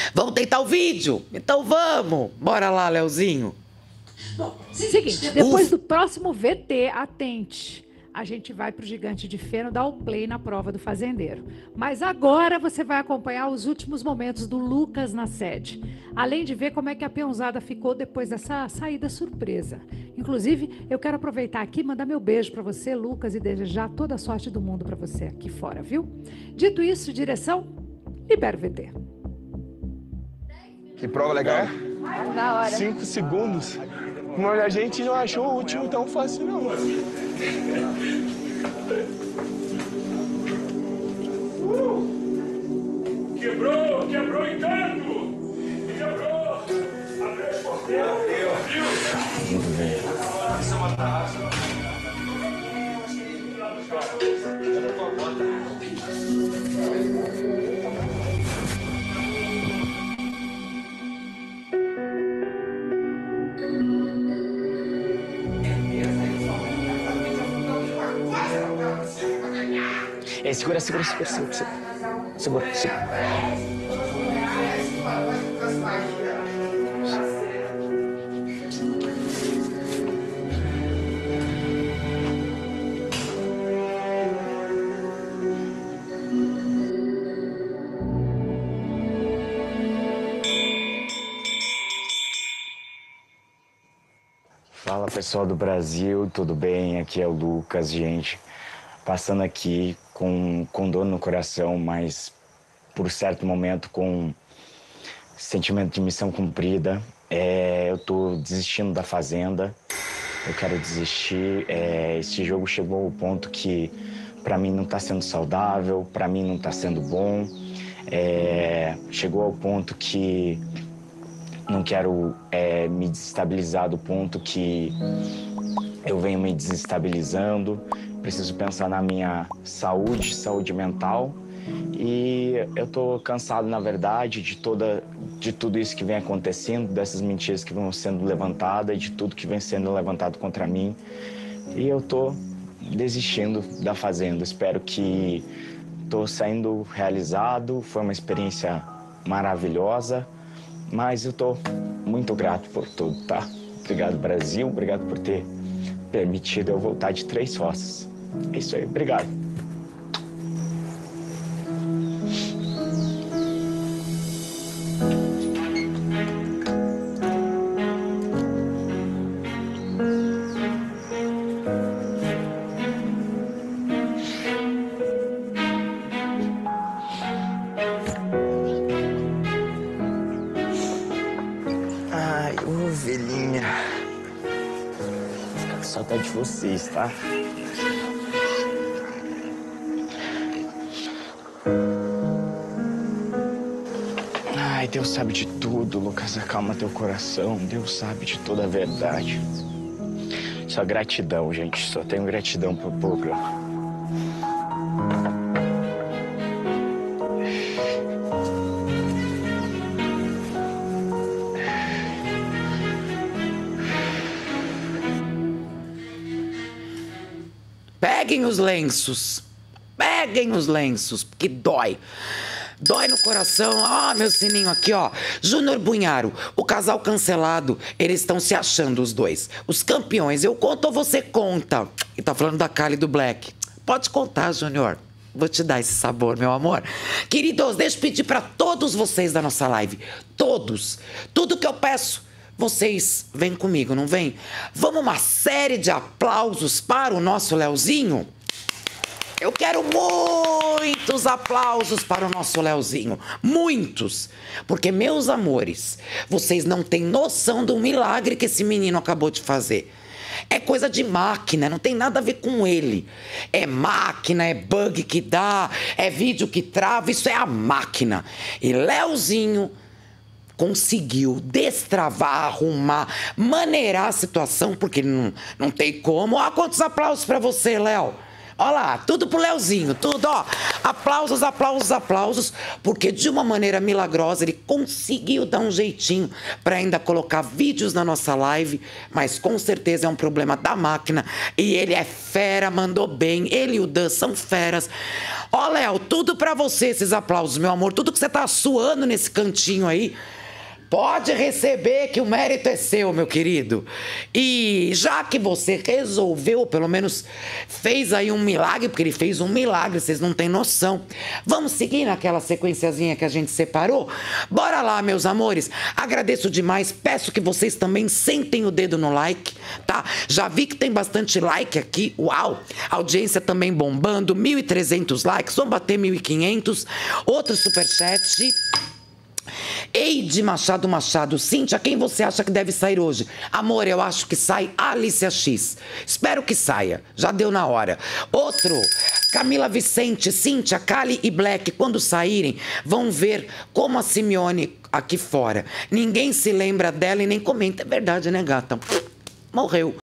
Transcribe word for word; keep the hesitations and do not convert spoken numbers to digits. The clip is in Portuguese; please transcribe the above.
Vamos tentar o vídeo? Então vamos. Bora lá, Leozinho. Bom, seguinte, depois Uf. do próximo V T, atente. A gente vai para o Gigante de Feno dar o play na prova do fazendeiro. Mas agora você vai acompanhar os últimos momentos do Lucas na sede. Além de ver como é que a peãozada ficou depois dessa saída surpresa. Inclusive, eu quero aproveitar aqui e mandar meu beijo para você, Lucas, e desejar toda a sorte do mundo para você aqui fora, viu? Dito isso, direção, libera o V T. Que prova legal. É? Na hora. Cinco segundos. Mas a gente não achou o último tão fácil, não. Uh! Quebrou, quebrou o encanto! Quebrou! Abriu as porteiras! Abriu! Muito bem. É, segura, segura, segura, segura, segura, segura, segura. Fala, pessoal do Brasil, tudo bem? Aqui é o Lucas, gente. Passando aqui com, com dor no coração, mas por certo momento com sentimento de missão cumprida. É, eu tô desistindo da Fazenda, eu quero desistir. É, esse jogo chegou ao ponto que para mim não tá sendo saudável, para mim não tá sendo bom. É, chegou ao ponto que não quero é, me desestabilizar do ponto que eu venho me desestabilizando. Preciso pensar na minha saúde, saúde mental. E eu tô cansado, na verdade, de, toda, de tudo isso que vem acontecendo, dessas mentiras que vão sendo levantadas, de tudo que vem sendo levantado contra mim. E eu tô desistindo da Fazenda. Espero que tô saindo realizado. Foi uma experiência maravilhosa, mas eu tô muito grato por tudo, tá? Obrigado, Brasil. Obrigado por ter permitido eu voltar de Três Roças. É isso aí, obrigado. Ai, ovelhinha. Só tá de vocês, tá? Ai, Deus sabe de tudo, Lucas. Acalma teu coração. Deus sabe de toda a verdade. Só gratidão, gente. Só tenho gratidão pro programa. Peguem os lenços. Peguem os lenços, porque dói. Dói no coração. Ah, meu sininho aqui, ó. Júnior Bunharo, o casal cancelado. Eles estão se achando, os dois. Os campeões. Eu conto ou você conta? E tá falando da Kali e do Black. Pode contar, Júnior. Vou te dar esse sabor, meu amor. Queridos, deixa eu pedir pra todos vocês da nossa live. Todos. Tudo que eu peço, vocês vêm comigo, não vem? Vamos uma série de aplausos para o nosso Leozinho? Eu quero muitos aplausos para o nosso Leozinho. Muitos. Porque, meus amores, vocês não têm noção do milagre que esse menino acabou de fazer. É coisa de máquina, não tem nada a ver com ele. É máquina, é bug que dá, é vídeo que trava, isso é a máquina. E Leozinho conseguiu destravar, arrumar, maneirar a situação, porque não, não tem como. Ah, quantos aplausos para você, Léo? Ó lá, tudo pro Leozinho, tudo, ó. Aplausos, aplausos, aplausos, porque de uma maneira milagrosa ele conseguiu dar um jeitinho para ainda colocar vídeos na nossa live, mas com certeza é um problema da máquina e ele é fera, mandou bem, ele e o Dan são feras. Ó, Léo, tudo pra você esses aplausos, meu amor, tudo que você tá suando nesse cantinho aí, pode receber que o mérito é seu, meu querido. E já que você resolveu, pelo menos fez aí um milagre, porque ele fez um milagre, vocês não têm noção. Vamos seguir naquela sequenciazinha que a gente separou? Bora lá, meus amores. Agradeço demais, peço que vocês também sentem o dedo no like, tá? Já vi que tem bastante like aqui, uau! Audiência também bombando, mil e trezentos likes, vamos bater mil e quinhentos. Outro superchat. Eide Machado Machado, Cíntia, quem você acha que deve sair hoje? Amor, eu acho que sai Alicia X. Espero que saia, já deu na hora. Outro, Camila Vicente, Cíntia, Kali e Black, quando saírem, vão ver como a Simeone aqui fora. Ninguém se lembra dela e nem comenta. É verdade, né, gata? Morreu.